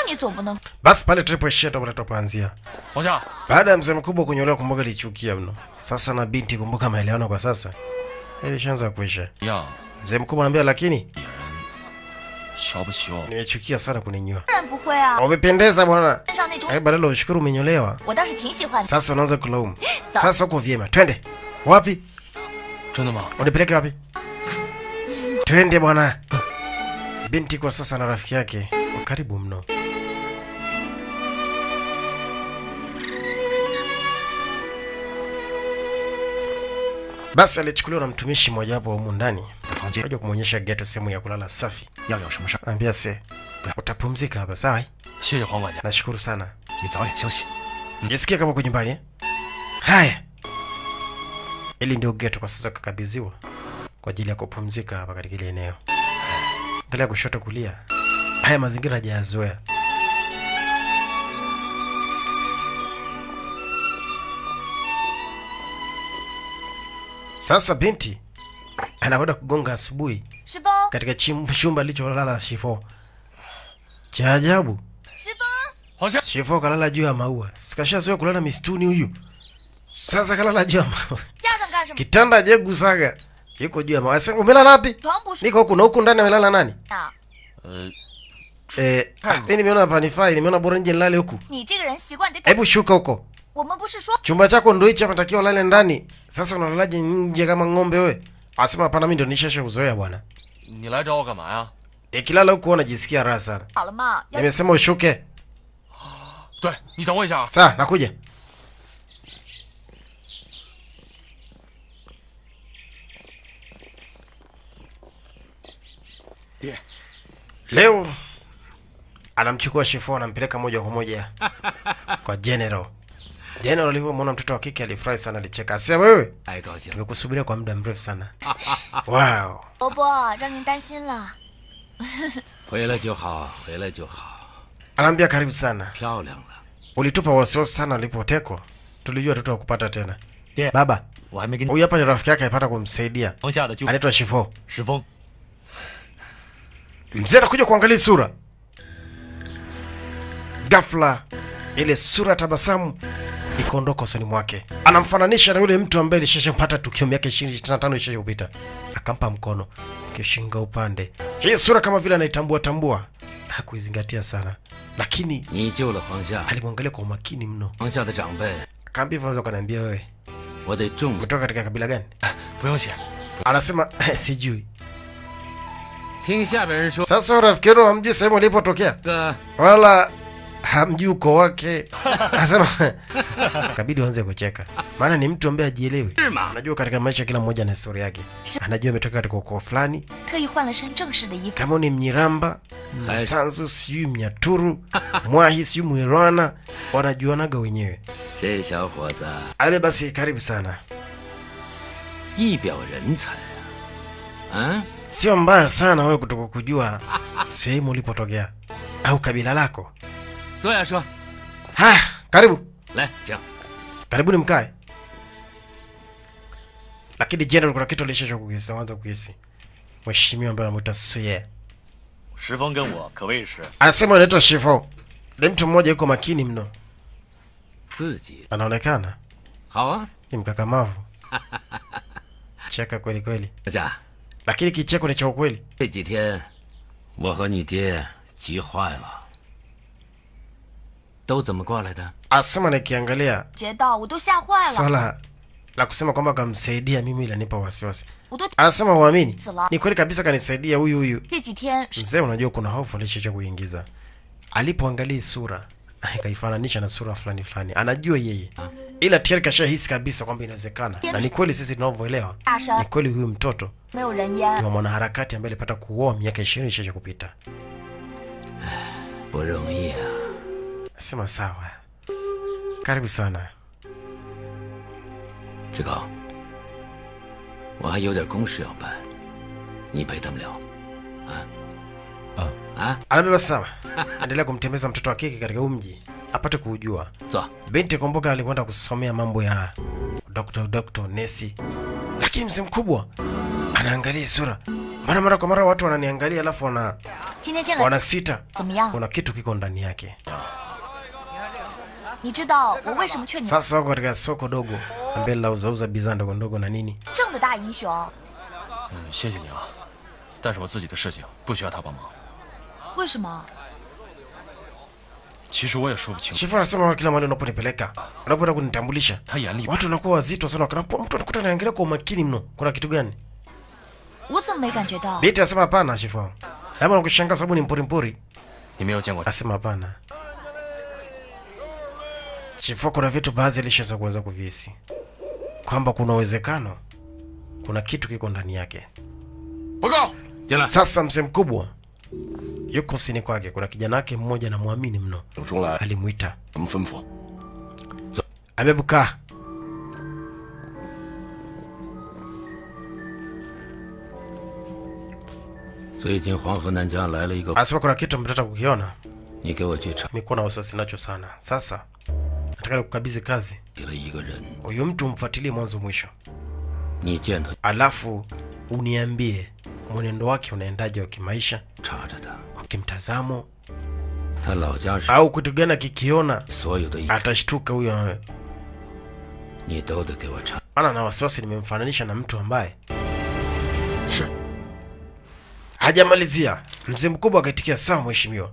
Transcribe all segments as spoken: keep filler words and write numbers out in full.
你总不能 Basi pale tulipoishia ndo tulipoanzia. Moja. Baada ya mzee mkubwa kunyolewa, kumbuka alichukia mno. Sasa na binti, kumbuka maelewano kwa sasa ilishaanza kuisha. Ya. Mzee mkubwa anambia, lakini 瞧不起我。 nimechukia sana kuninyoa. 当然不会啊， Umependeza bwana. 身上那种 Eh, badala ushukuru umenyolewa. 我倒是挺喜欢的。 Sasa unaanza kulaumu. Sasa uko vyema. Twende. Wapi? 真的吗？ Unipeleke wapi? Twende bwana. Binti kwa sasa na rafiki yake kwa karibu mno. Basi alichukuliwa na mtumishi mmoja hapo humu ndani. Kaja kumuonyesha ghetto, sehemu ya kulala safi. 要有什么事？ Anambia se, utapumzika hapa sawa? 谢谢黄管家， Nashukuru sana. 你早点休息。 Jisikia kama uko nyumbani eh? Haya. Ili ndio ghetto kwa sasa kakabidhiwa kwa ajili ya kupumzika hapa katika ile eneo. Angalia kushoto kulia. Haya mazingira hajayazoea. Sasa binti anakwenda kugonga asubuhi 师风， katika chim- chumba alicholala Shifo. Cha ajabu, 师风， 黄仙， Shifo kalala juu ya maua. Sikashazoea kulala misituni huyu. Sasa kalala juu ya maua. 架上干什么？ Kitanda je gusaga. Yuko juu ya maua. Sasa umelala wapi? 床不是 Niko huku na huku ndani amelala nani? 啊？ 呃， Eh, mimi nimeona hapa ni fai, nimeona bora nje nilale huku. 你这个人习惯得改。 Hebu shuka huko. 我们不是说 Chumba chako ndio hichi hapa, takiwa ulale ndani. Sasa unalalaje nje kama ng'ombe wewe? Asema hapana, mimi ndio nishasha uzoea bwana. 你来找我干嘛呀？ Ikilala huko unajisikia raha sana. 好了嘛？要 Nimesema ushuke. 对，你等我一下啊。 Sawa, nakuja. Ndiye. Leo anamchukua Shifo, anampeleka moja kwa moja kwa General. General alivyomwona mtoto wa kike alifurahi sana, alicheka. Asema wewe, 太高兴了。 tumekusubiria kwa muda mrefu sana. Wow. 伯伯让您担心了。 回来就好，回来就好， Anaambia karibu sana. 漂亮了。 Ulitupa wasiwasi sana alipotekwa. Tulijua tutakupata tena. Ndiye. Baba, 我还没跟 huyu hapa ni rafiki yake alipata kumsaidia. 床下的就 Anaitwa Shifo. 石峰。 Mzee anakuja kuangalia sura. Ghafla ile sura tabasamu ikaondoka usoni mwake. Anamfananisha na yule mtu ambaye alishashapata tukio miaka ishirini na tano iliyopita. Akampa mkono, kishinga upande. Hii sura kama vile anaitambua tambua. Hakuizingatia sana. Lakini 你救了黄夏， alimwangalia kwa umakini mno. 黄夏的长辈， Akaambia, unaweza kuniambia wewe 我得重 kutoka katika kabila gani? 不用谢。 Anasema sijui. 听下边人说 Sasa rafiki yenu hamjui sehemu alipotokea? 个 Wala hamjui uko wake. Anasema kabidi uanze kucheka. Maana ni mtu ambaye hajielewi. 是吗？ Unajua katika maisha kila mmoja na historia yake. Anajua ametoka katika ukoo fulani. 特意换了身正式的衣服。 Kama ni Mnyiramba, Msanzu, sijui Mnyaturu, Mwahi, sijui Mwirwana, wanajuanaga wenyewe. 这小伙子 Ale basi karibu sana. 一表人才啊！啊， Sio mbaya sana wewe kutoka kujua sehemu ulipotokea au kabila lako. 坐下说， Haya, karibu. 来请。 Karibuni mkae. Lakini General kuna kitu alishacho kukisi, anza kukisi. Mheshimiwa ambaye anamuita Suye. 石峰跟我可谓是 Anasema anaitwa Shifo. Ni mtu mmoja yuko makini mno. 自己 Anaonekana 好啊， ni mkakamavu. Cheka kweli kweli. 大家 Lakini kicheko ni cha ukweli. 这几天我和你爹急坏了，都怎么过来的？ Anasema nikiangalia 劫道我都吓坏了， swala la kusema kwamba kamsaidia mimi ilanipa wasiwasi. 我都 Anasema uamini. Zila. Ni kweli kabisa kanisaidia huyu huyu. 这几天 Mzee, unajua kuna hofu alishacha kuingiza. Alipoangalia sura, akaifananisha na sura fulani fulani. Anajua yeye. Ila tayari kashahisi kabisa kwamba inawezekana. Na ni kweli sisi tunavyoelewa. 大 Ni 山 kweli huyu mtoto 没有人烟， ni mwanaharakati ambaye alipata kuoa miaka ishirini ishacha kupita. 不容易啊！ Sema sawa. Karibu sana. 志高，我还有点公事要办，你陪他们聊。啊啊啊！ Anabeba sawa. Endelea kumtembeza mtoto wa kike katika huu mji apate kujua. 走， Binti kumbuka alikwenda kusomea mambo ya doctor doctor nesi. lakini mzee mkubwa anaangalia sura. Mara mara kwa mara watu wananiangalia alafu wana wana sita. Kuna kitu kiko ndani yake. Sasa wako katika soko dogo ambalo lauzauza bidhaa ndogo ndogo na nini. 正的大英雄。 嗯，谢谢你啊，但是我自己的事情不需要他帮忙。 为什么？ 其实我也说不清。 Shifu anasema kila mahali unaponipeleka, unapoenda kunitambulisha, 他眼里 watu wanakuwa wazito sana. Kana mtu anakuta anaangalia kwa makini mno. Kuna kitu gani? 我怎么没感觉到？ Binti anasema hapana, Shifu. Labda unakushangaa sababu ni mpori mpori. 你没有见过。 Anasema hapana. Shifu, kuna vitu baadhi alishaweza kuweza kuvihisi kwamba kuna uwezekano kuna kitu kiko ndani yake. 报告。 Sasa mzee mkubwa yuko ofisini kwake. Kuna kijana wake mmoja na muamini mno, alimuita. Amebuka. Asema kuna kitu mtata kukiona. Niko na wasiwasi nacho sana. Sasa nataka nikukabidhi kazi. Huyu mtu mfuatilie mwanzo mwisho, alafu uniambie mwenendo wake unaendaje wa kimaisha, wa kimtazamo, au kitu gani kikiona atashtuka huyo. Ana na wasiwasi nimemfananisha na mtu ambaye hajamalizia. Mzee mkubwa akaitikia sawa mheshimiwa.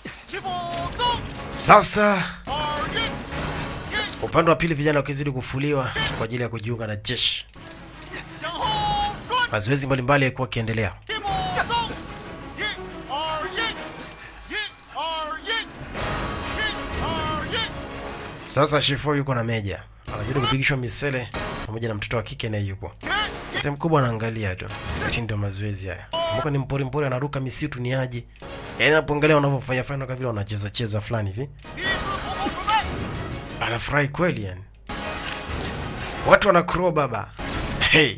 Sasa upande wa pili vijana wakizidi kufuliwa kwa ajili ya kujiunga na jeshi. Mazoezi mbalimbali yalikuwa yakiendelea. Sasa Shifu yuko na Meja, anazidi kupigishwa misele pamoja na mtoto wa kike naye yupo. Mzee mkubwa anaangalia tu. Eti ndio mazoezi haya. Mbona ni mpori mpori anaruka misitu ni aje? Yaani anapoangalia wanavyofanya fanya kama vile wanacheza cheza fulani hivi. Anafurahi kweli yani. Watu wana crow baba. Hey.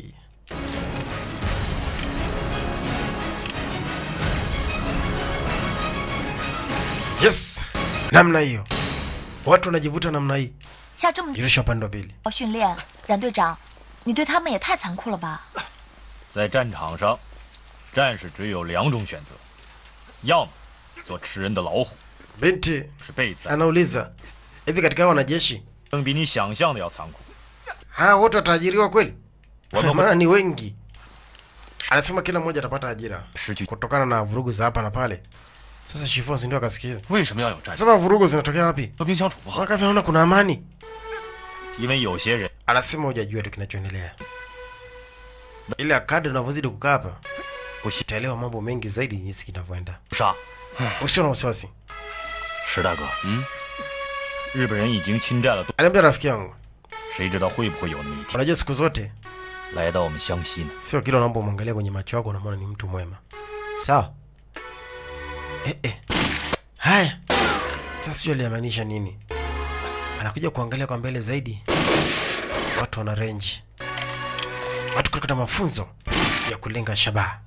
Yes. Namna hiyo. Watu wanajivuta namna hii. 下这么 Yurusha upande wa pili. 训练，冉队长，你对他们也太残酷了吧？ 在战场上，战士只有两种选择，要么做吃人的老虎， Binti 是被宰， anauliza, hivi katika wanajeshi 更比你想象的要残酷。 hawa wote wataajiriwa kweli? Wame- Maana ni wengi. Anasema kila mmoja atapata ajira 失去 kutokana na vurugu za hapa na pale. Sasa Shifu ndio akasikiza. 为什么要有战士？ Sasa vurugu zinatokea wapi? 和平相处不好， Wakati naona kuna amani. 因为有些人 Anasema hujajua tu kinachoendelea. Ile kadri unavyozidi kukaa hapa, utaelewa mambo mengi zaidi jinsi kinavyoenda. 杀。 Usio na wasiwasi. 石大哥，嗯，日本人已经侵占了东， Aliambia rafiki yangu, 谁知道会不会有那么一天 unajua siku zote 来到我们湘西呢？ sio kila unapomwangalia kwenye macho yako unamwona ni mtu mwema. Sawa? Eh eh. Haya. Sasa sio aliamaanisha nini? Anakuja kuangalia kwa mbele zaidi. Watu wana range. Watu kupata mafunzo ya kulenga shabaha.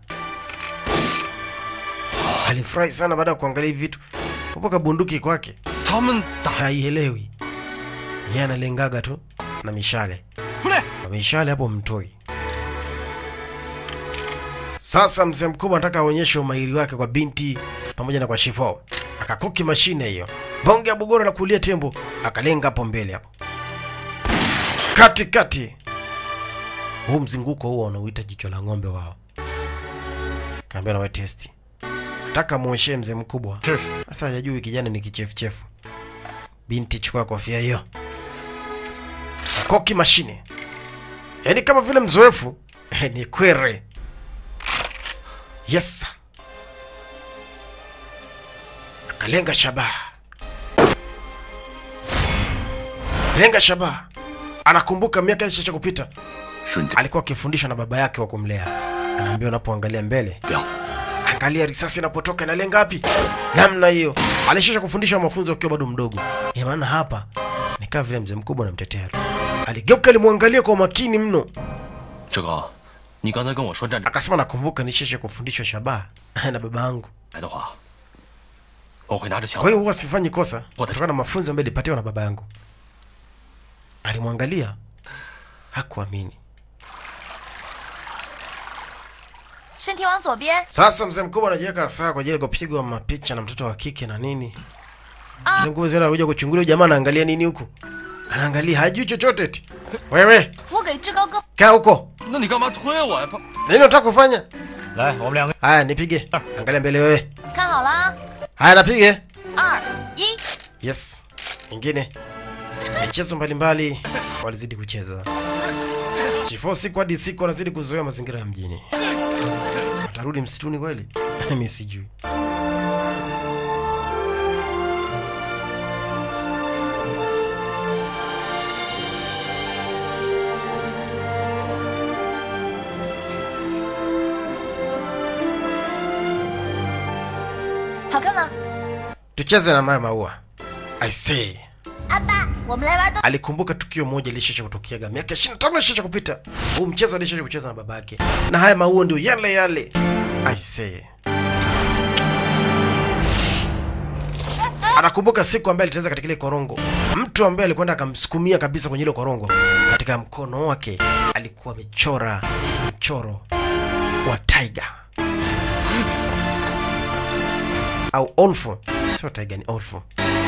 Alifurahi sana baada ya kuangalia hivi vitu. Kumbuka bunduki kwake 他们打 haielewi. Yeye analengaga tu na mishale. 出来！ Kwa mishale hapo mtoi. Sasa mzee mkubwa anataka aonyeshe umahiri wake kwa binti pamoja na kwa Shifu. Akakuki mashine hiyo. Bonge ya bogoro la kulia tembo, akalenga hapo mbele hapo. Kati kati. Huu mzunguko huo unauita jicho la ng'ombe wao. Kaambia na wewe testi. Nataka muonyeshe mzee mkubwa. 这是 Sasa hajui kijana ni kichefuchefu. Binti chukua kofia hiyo. Koki mashine. Yaani kama vile mzoefu. Ni kwere. Yes. Akalenga shabaha. Lenga shabaha. Anakumbuka miaka ishirini kupita. 瞬间 Alikuwa akifundishwa na baba yake wa kumlea. Anaambia unapoangalia mbele, 不要 angalia risasi inapotoka inalenga wapi. Namna hiyo. Alishisha kufundisha mafunzo akiwa bado mdogo. Ina maana hapa ni kama vile mzee mkubwa anamtetea. Aligeuka alimwangalia kwa makini mno. 志高，你刚才跟我说站着 Akasema nakumbuka nishishe kufundishwa shabaha na baba yangu. 来的话，我会拿着枪 Kwa hiyo huwa sifanyi kosa Wote. kutokana na mafunzo ambayo nilipatiwa na baba yangu. Alimwangalia, hakuamini. 身体往左边。 Sasa mzee mkubwa anajiweka sawa kwa ajili ya kupigwa mapicha na mtoto wa kike na nini. Mzee mkubwa zera anakuja kuchungulia jamaa anaangalia nini huku. Anaangalia hajui chochote eti. Wewe, 我给志高哥 kaa huko. 那你干嘛推我呀？爸， Nini unataka kufanya? 来，我们两个 Haya nipige. Angalia mbele wewe. 看好了啊， Haya napige. 二一。 Yes. Ingine. Michezo mbalimbali walizidi kucheza. Shifo siku hadi siku wanazidi kuzoea mazingira ya mjini. Watarudi msituni kweli? Mimi sijui. Tucheze na maya maua. I say. 阿爸，我们来玩东。 Alikumbuka tukio moja lishisha kutokea miaka ishirini na tano lishisha kupita. Huu mchezo alishisha kucheza na babake. Na haya maua ndio yale yale. I say. Anakumbuka siku ambaye aliteleza katika ile korongo. Mtu ambaye alikwenda akamsukumia kabisa kwenye ile korongo. Katika mkono wake alikuwa amechora mchoro wa tiger. Au olfo. Sio tiger, ni olfo.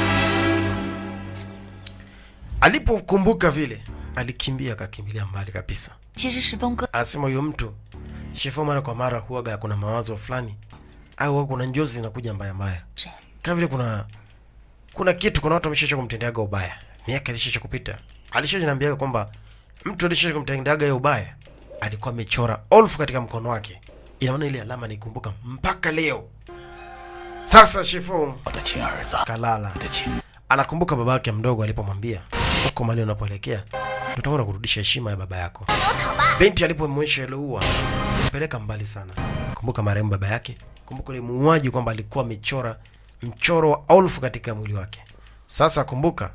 Alipokumbuka vile, alikimbia akakimbilia mbali kabisa. 其实石峰哥， Anasema huyo mtu Shifo mara kwa mara huaga kuna mawazo fulani au kuna njozi zinakuja mbaya mbaya. Kama vile kuna kuna kitu, kuna watu wameshacha kumtendeaga ubaya. Miaka ilishacha kupita. Alishajiniambia kwamba mtu alishacha kumtendeaga ubaya alikuwa amechora olfu katika mkono wake. Ina maana ile alama nikumbuka mpaka leo. Sasa Shifo kalala. Anakumbuka babake mdogo alipomwambia huko mali unapoelekea tutakwenda kurudisha heshima ya baba yako. Binti alipomwonyesha ile ua mpeleka mbali sana. Kumbuka marehemu baba yake, kumbuka ile muuaji kwamba alikuwa amechora mchoro wa olfu katika mwili wake. Sasa kumbuka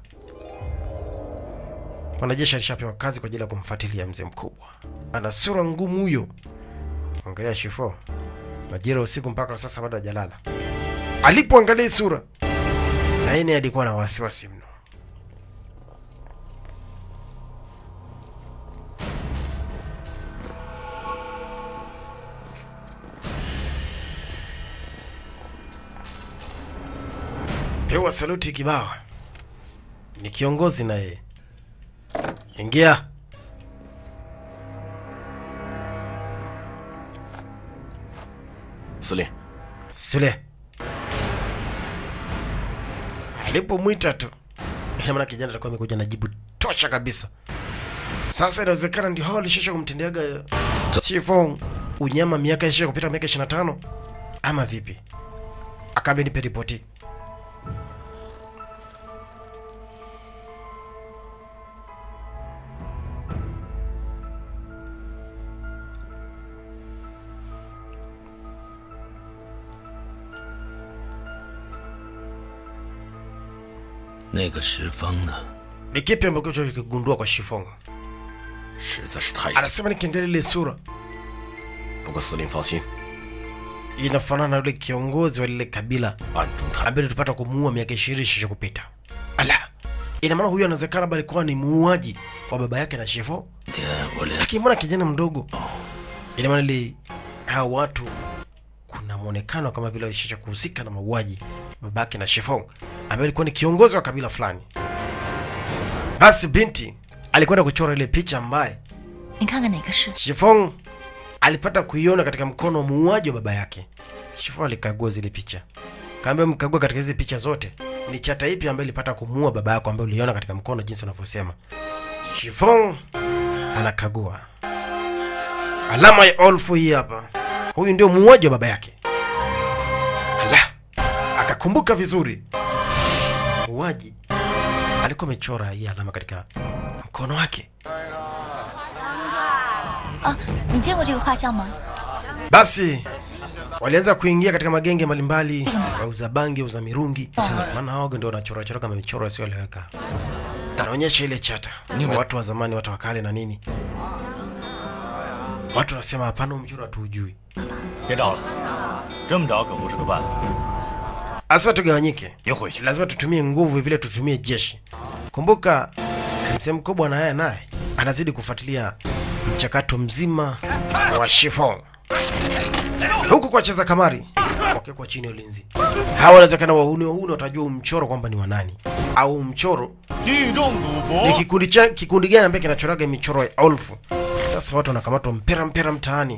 wanajeshi alishapewa kazi kwa ajili ya kumfuatilia mzee mkubwa. Ana sura ngumu huyo. Angalia Shifo. Majira usiku mpaka sasa bado hajalala. Alipoangalia sura na yeye alikuwa na wasiwasi mno. Pewa saluti kibao. Ni kiongozi na yeye. Ingia. Sule. Sule. Alipomwita tu, ina maana kijana atakuwa amekuja na jibu tosha kabisa. Sasa inawezekana ndio hao alishisha kumtendeaga Shifo unyama miaka ishirini kupita miaka ishirini na tano ama vipi? Akaambia nipe ripoti. 那个石峰呢？ Ni kipi ambacho ulikigundua kwa Shifo? 实在是太像。 Anasema nikiangalia ile sura 不过司令放心， inafanana na yule kiongozi wa lile kabila 暗中探 ambaye tupata kumuua miaka ishirini ishirini kupita. Ala. Ina maana huyo anawezekana bali kwa ni muuaji wa baba yake na Shifo. 爹，我连 Lakini mbona kijana mdogo? Ina maana ile hao watu kuna muonekano kama vile walishisha kuhusika na mauaji baba yake na Shifo ambaye alikuwa ni kiongozi wa kabila fulani. Basi binti alikwenda kuchora ile picha ambaye 你看看哪个是？ Shifo alipata kuiona katika mkono wa muuaji wa baba yake. Shifo alikagua zile picha. Kaambia mkagua katika hizo picha zote ni chata ipi ambayo ilipata kumuua baba yako ambaye uliona katika mkono jinsi unavyosema. Shifo anakagua. Alama ya olfu hii hapa. Huyu ndio muuaji wa baba yake. Ala. Akakumbuka vizuri. Muuaji alikuwa amechora hii alama katika mkono wake. 啊，你见过这个画像吗？ Basi walianza kuingia katika magenge mbalimbali, wauza bangi, wauza mirungi. Maana hao ndio wanachora chora kama michoro isiyoeleweka. Anaonyesha ile chata. Watu wa zamani, watu wa kale na nini. Watu wanasema hapana, mchoro hatujui. 别找了，这么找可不是个办法。 Asa tugawanyike. 别回去， Lazima tutumie nguvu vile tutumie jeshi. Kumbuka mzee mkubwa na yeye naye anazidi kufuatilia mchakato mzima wa Shifo. huku kwa cheza kamari wakekwa chini ya ulinzi. Hawa wanawezekana wahuni wahuni watajua mchoro kwamba ni wanani, au mchoro ni kikundi cha kikundi gani ambaye kinachoraga michoro ya olfu. Sasa watu wanakamatwa mpera mpera mtaani.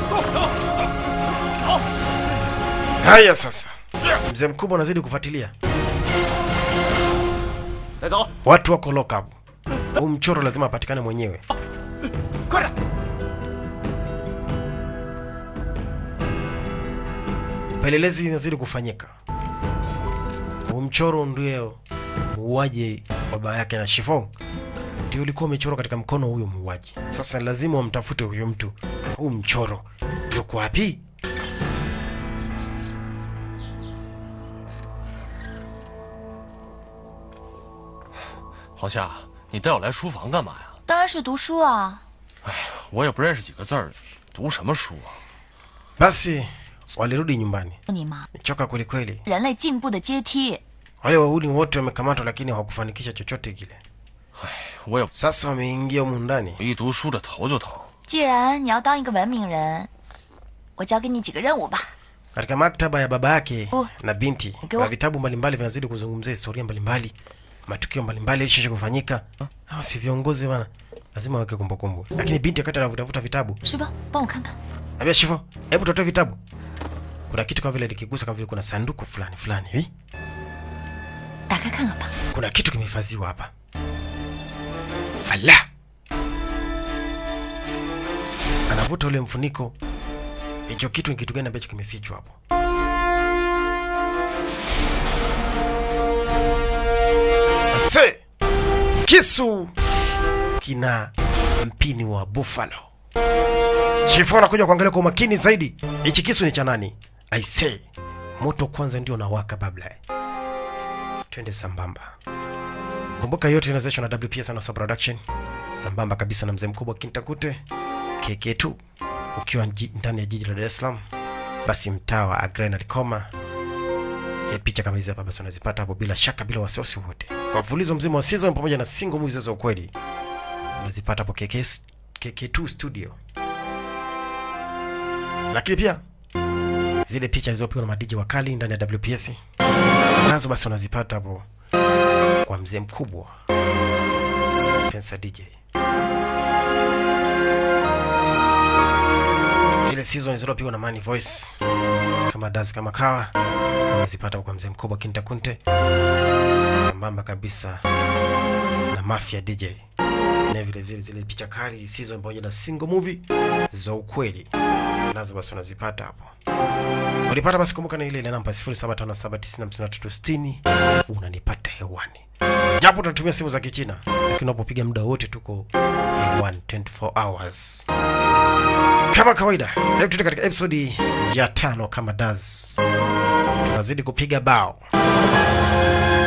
Haya sasa, mzee mkubwa anazidi kufuatilia. Watu wako lock up. Huu mchoro lazima apatikane mwenyewe. Pelelezi inazidi kufanyika. Huu mchoro ndio muuaji baba yake na Shifong ndio ulikuwa umechorwa katika mkono huyo muuaji. Sasa lazima wamtafute huyo mtu. Huu mchoro yuko wapi? 黄夏，你带我来书房干嘛呀？ 当然是读书啊。 哎，我也不认识几个字儿，读什么书啊？ Basi walirudi nyumbani. 你吗？ Choka kweli kweli. 人类进步的阶梯。 Wale wahuni wote wamekamatwa lakini hawakufanikisha chochote kile. 哎，我也 Sasa wameingia humu ndani. 一读书这头就疼。 既然你要当一个文明人，我交给你几个任务吧。 Katika maktaba ya baba yake Oh. na binti, Okay. kuna vitabu mbalimbali vinazidi kuzungumzia historia mbalimbali, matukio mbalimbali yalishisha kufanyika. Hawa si viongozi bana, lazima waweke kumbukumbu. Lakini binti wakati anavutavuta vitabu, 师傅，帮我看看。 ambia Shifo, hebu tutoe vitabu. Kuna kitu kama vile likigusa kama vile kuna sanduku fulani fulani hivi. 打开看看吧。 Kuna kitu kimehifadhiwa hapa. Allah! Anavuta ule mfuniko. Hicho kitu ni kitu gani ambacho kimefichwa hapo? Ase! Kisu kina mpini wa buffalo. Chifu anakuja kuangalia kwa umakini zaidi. Hichi kisu ni cha nani? I say, moto kwanza ndio unawaka babla. Twende sambamba. Kumbuka yote inawezeshwa na W P S na Sub Production. Sambamba kabisa na mzee mkubwa Kintakute K K two. Ukiwa ndani ya jiji la Dar es Salaam, basi mtaa wa Agrena Likoma. E, picha kama hizi hapa basi unazipata hapo bila shaka, bila wasiwasi wote. Kwa mfululizo mzima wa season pamoja na single movies za ukweli unazipata hapo K K two Studio. Lakini pia zile picha zilizopigwa na madiji wakali ndani ya W P S nazo basi unazipata hapo kwa mzee mkubwa Spencer D J. Zile season zilizopigwa na Money Voice kama Daz kama Kawa unazipata kwa mzee mkubwa Kintakunte, sambamba kabisa na Mafia D J. Na vile vile zile picha kali season pamoja na single movie za ukweli nazo basi unazipata hapo. Unipata basi, kumbuka na ile ile namba sifuri saba tano saba tisa tatu tatu sitini unanipata hewani. Japo tunatumia simu za Kichina, lakini unapopiga muda wote tuko hewani twenty-four hours. Kama kawaida, leo tuko katika episode ya tano kama Daz. Tunazidi kupiga bao.